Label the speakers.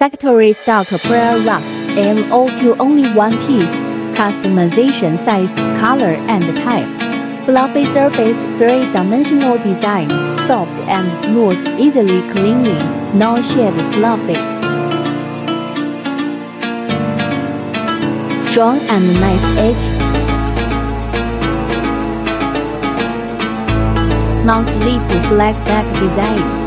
Speaker 1: Factory stock prayer rugs, MOQ only one piece, customization size, color and type. Fluffy surface, 3-dimensional design, soft and smooth, easily cleaning, no shed fluffy. Strong and nice edge. Non-slip black back design.